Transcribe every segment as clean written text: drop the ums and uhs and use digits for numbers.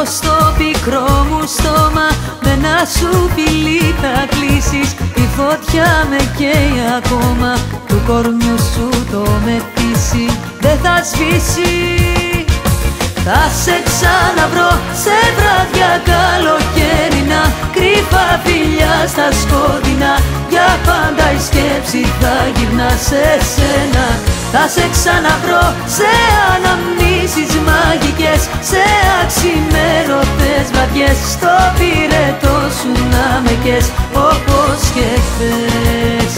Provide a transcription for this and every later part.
στο πικρό μου στόμα, με ένα σου φιλί θα κλείσεις. Η φωτιά με καίει ακόμα, του κορμιού σου το μεθύσι δεν θα σβήσει. Θα σε ξαναβρω σε βράδια καλοκαίρινα, κρύβα φιλιά στα σκότεινα, για πάντα η σκέψη θα γυρνά σε σένα. Θα σε ξαναβρω σε αναμνήσεις μαγικές, σε αξιμέρωτες βραδιές, στο πυρετό σου να με καις όπως και χθες.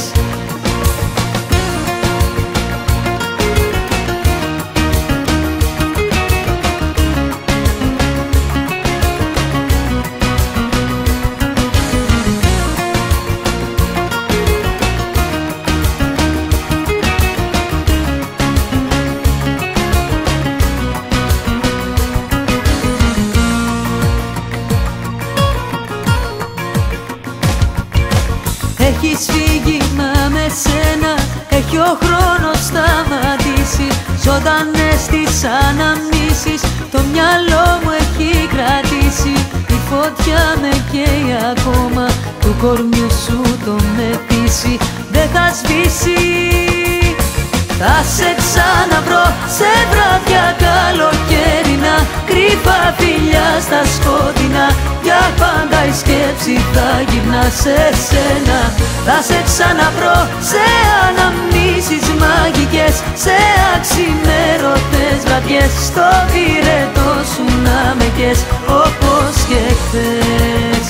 Έχεις φύγει μα με σένα έχει ο χρόνος σταματήσει. Ζωντανές τις αναμνήσεις το μυαλό μου έχει κρατήσει. Η φωτιά με καίει ακόμα, του κορμιού σου το μεθύσι δεν θα σβήσει. Θα σε ξαναβρω σε βράδια καλοκαίρινα, κρύβα φιλιά στα σκότεινα, για πάντα η σκέψη θα γυρνά σε σένα. Θα σε ξαναβρω σε αναμνήσεις μαγικές, σε αξιμέρωτες βραδιές, στο πυρετό σου να με καις όπως και χθες.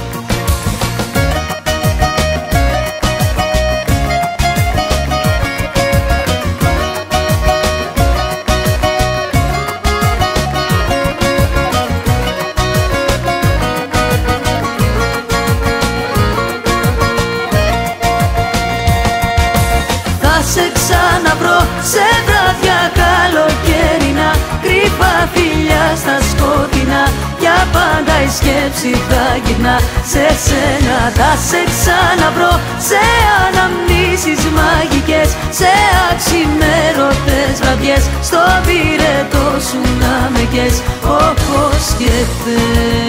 Θα σε ξαναβρω σε βράδια καλοκαίρινα, κρύβα φιλιά στα σκότεινα, για πάντα η σκέψη θα γυρνά σε σένα. Θα σε ξαναβρω σε αναμνήσεις μαγικές, σε αξιμέρωτες βραδιές, στο πυρετό σου να με καις όπως και χθες.